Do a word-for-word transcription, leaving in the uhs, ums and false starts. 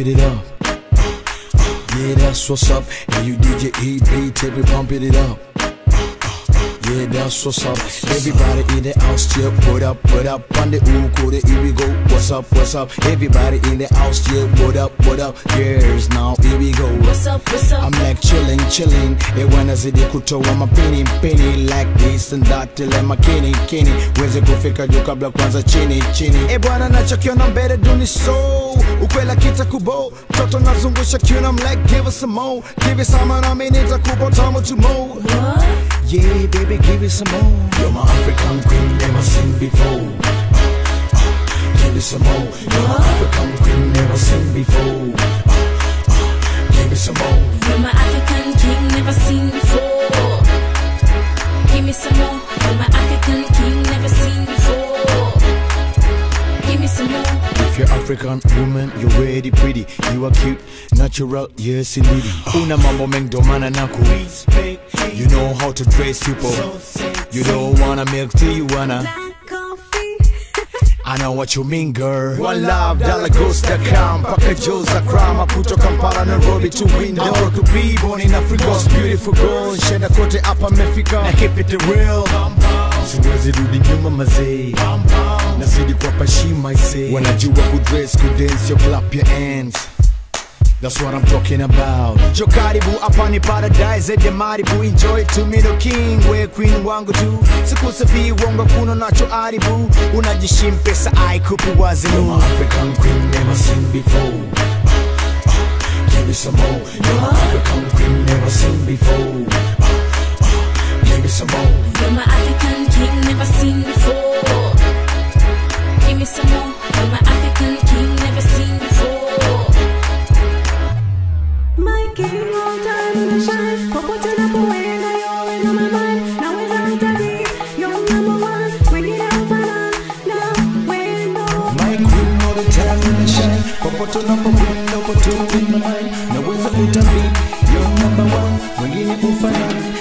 it up. Yeah, that's what's up. And you D J E B, tape it, pump it up. Yeah, that's what's up. Everybody in the house, chill, put up, put up on the ooh, here we go. What's up, what's up? Everybody in the house, chill, put up, put up. Yes, now here we go. What's up, what's up? I'm like chilling, chilling. And when I see the kuto, I'm a penny, penny like this and that till I'm a kenny, kenny. Where's it go fika joka black kwanza chini, chini. E bwana nachokiona mbele duni so. Ukwela kita kubo. Toto nazungusha kiuna, I'm like give us some more. Give it some and I mean it's a kubo tamo to more. What? Yeah, baby, give it some more. You're my African queen, never seen before. Uh, uh, give it some more. You're my African queen, never seen before. Uh, uh, give it some more. You're my African king, never seen before. Give me some more. You're my African king, never seen before. Give me some more. If you're African woman, you're really pretty. You are cute, natural, yes indeed. Una mambo mengdomana naku. You know how to dress people. You don't wanna milk till you wanna. I know what you mean, girl. One love, dollar goes to come. Paka Joe's a crime. I put to Kampala, Nairobi to window. To be born in Africa, beautiful girl. Shenda kote hapa Mefika. I keep it real. Siwezi rudi nyuma mazee. Nazidi kwa pashima I say. Wanajua kudress, kudance, you clap your hands. That's what I'm talking about. Jo karibu hapa ni paradise ede maribu. Enjoy to me the king, we queen wangu tu. Sikusafi wonga kuno nacho aribu. Unajishimpesa I kupi wazinu. You're my African queen, never seen before. uh, uh, Give me some more. You're my African queen, never seen before. uh, uh, Give me some more. You're my African king, never seen before. Give me some more. You're my African king, never seen before. My king all time in the shine. Popote unapoenda you're in my mind. Naweza hitaji you're number one. Wengine hufana na wendo. My queen all the time in the shine. Popote unapokwenda uko tu in my mind. Naweza hitaji you're number one. Wengine hufana